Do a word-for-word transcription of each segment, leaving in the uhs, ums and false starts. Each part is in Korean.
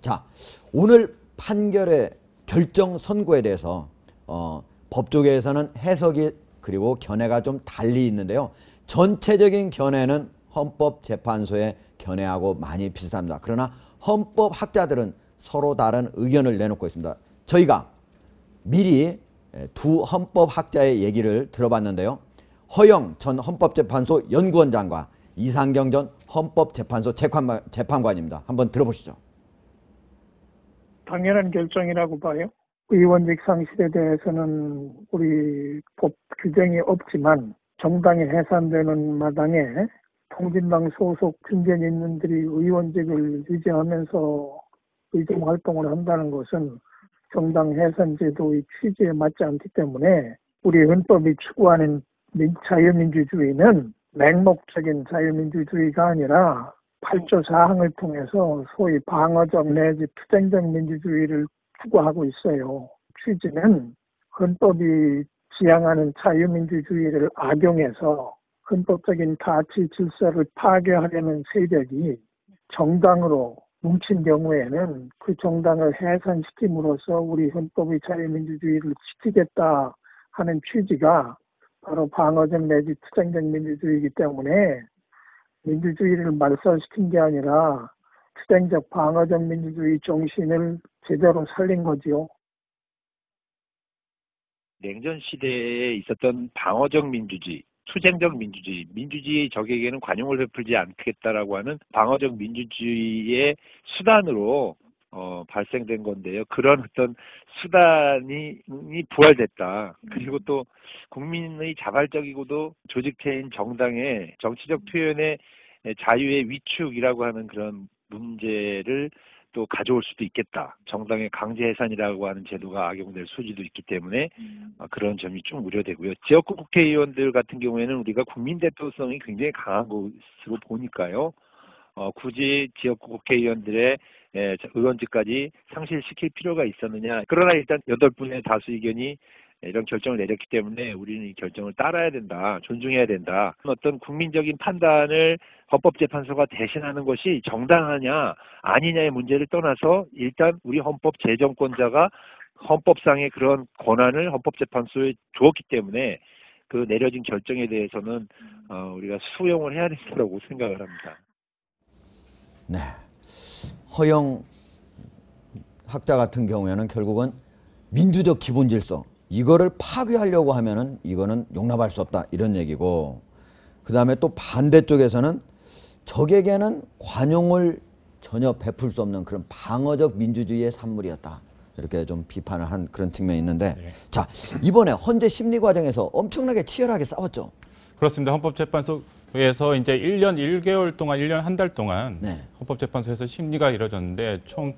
자, 오늘 판결의 결정 선고에 대해서 어, 법조계에서는 해석이 그리고 견해가 좀 달리 있는데요. 전체적인 견해는 헌법재판소의 견해하고 많이 비슷합니다. 그러나 헌법학자들은 서로 다른 의견을 내놓고 있습니다. 저희가 미리 두 헌법학자의 얘기를 들어봤는데요. 허영 전 헌법재판소 연구원장과 이상경 전 헌법재판소 재판관, 재판관입니다. 한번 들어보시죠. 당연한 결정이라고 봐요. 의원직 상실에 대해서는 우리 법 규정이 없지만 정당이 해산되는 마당에 통진당 소속 중견인원들이 의원직을 유지하면서 의정활동을 한다는 것은 정당 해산 제도의 취지에 맞지 않기 때문에 우리 헌법이 추구하는 자유민주주의는 맹목적인 자유민주주의가 아니라 팔 조 사항을 통해서 소위 방어적 내지 투쟁적 민주주의를 추구하고 있어요. 취지는 헌법이 지향하는 자유민주주의를 악용해서 헌법적인 가치 질서를 파괴하려는 세력이 정당으로 뭉친 경우에는 그 정당을 해산시킴으로써 우리 헌법의 자유민주주의를 지키겠다 하는 취지가 바로 방어적 내지 투쟁적 민주주의이기 때문에 민주주의를 말살시킨 게 아니라 투쟁적 방어적 민주주의 정신을 제대로 살린 거지요. 냉전 시대에 있었던 방어적 민주주의, 투쟁적 민주주의, 민주주의 적에게는 관용을 베풀지 않겠다라고 하는 방어적 민주주의의 수단으로 어, 발생된 건데요. 그런 어떤 수단이 부활됐다. 그리고 또 국민의 자발적이고도 조직체인 정당의 정치적 표현의 자유의 위축이라고 하는 그런 문제를 또 가져올 수도 있겠다. 정당의 강제 해산이라고 하는 제도가 악용될 소지도 있기 때문에 음. 그런 점이 좀 우려되고요. 지역구 국회의원들 같은 경우에는 우리가 국민 대표성이 굉장히 강한 것으로 보니까요. 어, 굳이 지역구 국회의원들의 예, 의원직까지 상실시킬 필요가 있었느냐. 그러나 일단 여덟 분의 다수 의견이 이런 결정을 내렸기 때문에 우리는 이 결정을 따라야 된다. 존중해야 된다. 어떤 국민적인 판단을 헌법재판소가 대신하는 것이 정당하냐 아니냐의 문제를 떠나서 일단 우리 헌법 제정권자가 헌법상의 그런 권한을 헌법재판소에 주었기 때문에 그 내려진 결정에 대해서는 어, 우리가 수용을 해야 된다고 생각을 합니다. 네. 허영 학자 같은 경우에는 결국은 민주적 기본 질서 이거를 파괴하려고 하면은 이거는 용납할 수 없다 이런 얘기고, 그 다음에 또 반대쪽에서는 적에게는 관용을 전혀 베풀 수 없는 그런 방어적 민주주의의 산물이었다 이렇게 좀 비판을 한 그런 측면이 있는데 네. 자, 이번에 헌재 심리 과정에서 엄청나게 치열하게 싸웠죠. 그렇습니다. 헌법재판소에서 이제 일 년 일 개월 동안, 일 년 한 달 동안 네. 헌법재판소에서 심리가 이뤄졌는데 총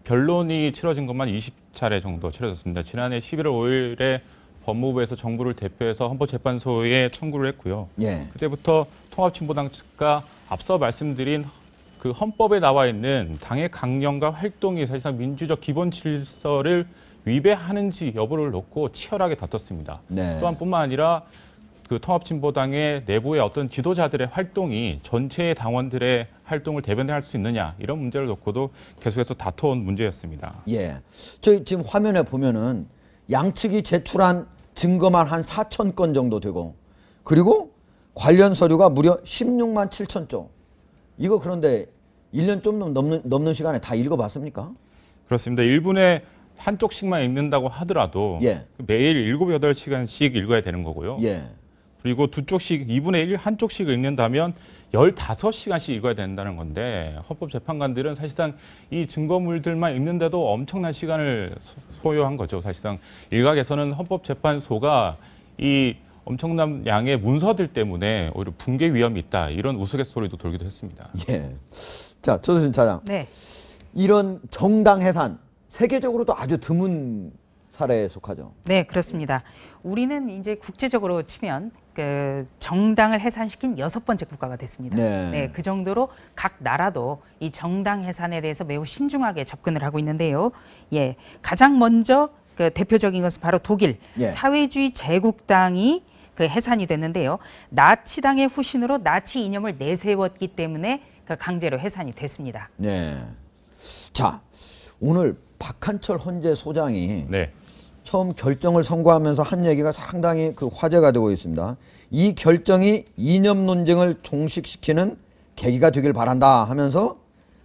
변론이 치러진 것만 이십 차례 정도 치러졌습니다. 지난해 십일월 오일에 법무부에서 정부를 대표해서 헌법재판소에 청구를 했고요. 예. 그때부터 통합진보당 측과 앞서 말씀드린 그 헌법에 나와 있는 당의 강령과 활동이 사실상 민주적 기본 질서를 위배하는지 여부를 놓고 치열하게 다퉜습니다. 네. 또한 뿐만 아니라 그 통합진보당의 내부의 어떤 지도자들의 활동이 전체 당원들의 활동을 대변할 수 있느냐 이런 문제를 놓고도 계속해서 다퉈온 문제였습니다. 예, 저희 지금 화면에 보면은 양측이 제출한 증거만 한 사천 건 정도 되고, 그리고 관련 서류가 무려 십육만 칠천 조. 이거 그런데 일 년 좀 넘는, 넘는 시간에 다 읽어봤습니까? 그렇습니다. 일 분에 한쪽씩만 읽는다고 하더라도 예. 매일 일곱, 여덟 시간씩 읽어야 되는 거고요. 예. 그리고 두 쪽씩, 이분의 일 한쪽씩 읽는다면 열다섯 시간씩 읽어야 된다는 건데, 헌법재판관들은 사실상 이 증거물들만 읽는데도 엄청난 시간을 소요한 거죠. 사실상 일각에서는 헌법재판소가 이 엄청난 양의 문서들 때문에 오히려 붕괴 위험이 있다, 이런 우스갯소리도 돌기도 했습니다. 예. 자, 조수진 차장. 네. 이런 정당 해산, 세계적으로도 아주 드문 사례에 속하죠. 네, 그렇습니다. 우리는 이제 국제적으로 치면 그 정당을 해산시킨 여섯 번째 국가가 됐습니다. 네. 네, 그 정도로 각 나라도 이 정당 해산에 대해서 매우 신중하게 접근을 하고 있는데요. 예, 가장 먼저 그 대표적인 것은 바로 독일 예. 사회주의 제국당이 그 해산이 됐는데요. 나치당의 후신으로 나치 이념을 내세웠기 때문에 그 강제로 해산이 됐습니다. 네. 자, 오늘 박한철 헌재 소장이 네. 처음 결정을 선고하면서 한 얘기가 상당히 그 화제가 되고 있습니다. 이 결정이 이념 논쟁을 종식시키는 계기가 되길 바란다 하면서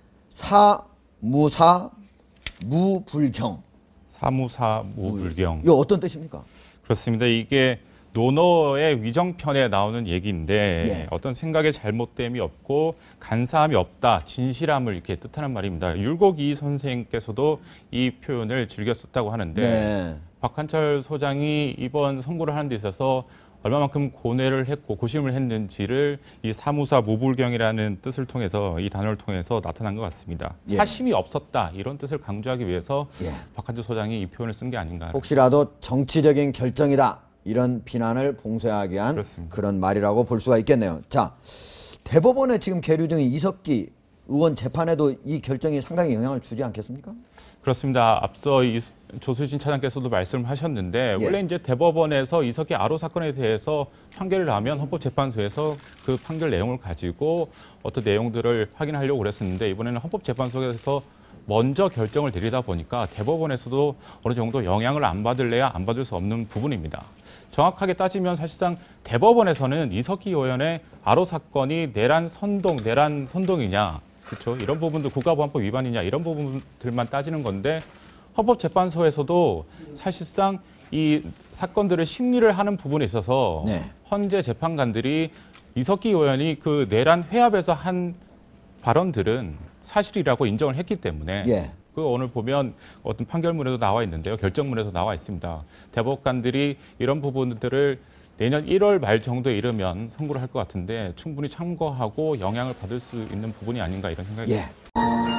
사무사 무불경. 사무사 무불경. 이거 어떤 뜻입니까? 그렇습니다. 이게 논어의 위정편에 나오는 얘기인데 예. 어떤 생각에 잘못됨이 없고 간사함이 없다, 진실함을 이렇게 뜻하는 말입니다. 율곡이 선생께서도 이 표현을 즐겨 썼다고 하는데 네. 박한철 소장이 이번 선고를 하는 데 있어서 얼마만큼 고뇌를 했고 고심을 했는지를 이 사무사 무불경이라는 뜻을 통해서 이 단어를 통해서 나타난 것 같습니다. 예. 사심이 없었다 이런 뜻을 강조하기 위해서 예. 박한철 소장이 이 표현을 쓴 게 아닌가. 혹시라도 정치적인 결정이다 이런 비난을 봉쇄하기 위한 그렇습니다. 그런 말이라고 볼 수가 있겠네요. 자, 대법원에 지금 계류 중인 이석기 의원 재판에도 이 결정이 상당히 영향을 주지 않겠습니까? 그렇습니다. 앞서 이 조수진 차장께서도 말씀하셨는데 예. 원래 이제 대법원에서 이석기 아로 사건에 대해서 판결을 나면 헌법재판소에서 그 판결 내용을 가지고 어떤 내용들을 확인하려고 그랬었는데 이번에는 헌법재판소에서 먼저 결정을 내리다 보니까 대법원에서도 어느 정도 영향을 안 받을래야 안 받을 수 없는 부분입니다. 정확하게 따지면 사실상 대법원에서는 이석기 의원의 아로 사건이 내란 선동, 내란 선동이냐, 그렇죠? 이런 부분도 국가보안법 위반이냐 이런 부분들만 따지는 건데 헌법재판소에서도 사실상 이 사건들을 심리를 하는 부분에 있어서 네. 헌재 재판관들이 이석기 의원이 그 내란 회합에서 한 발언들은 사실이라고 인정을 했기 때문에 예. 그 오늘 보면 어떤 판결문에도 나와 있는데요. 결정문에도 나와 있습니다. 대법관들이 이런 부분들을 내년 일월 말 정도에 이르면 선고를 할 것 같은데 충분히 참고하고 영향을 받을 수 있는 부분이 아닌가 이런 생각이 듭니다. 예.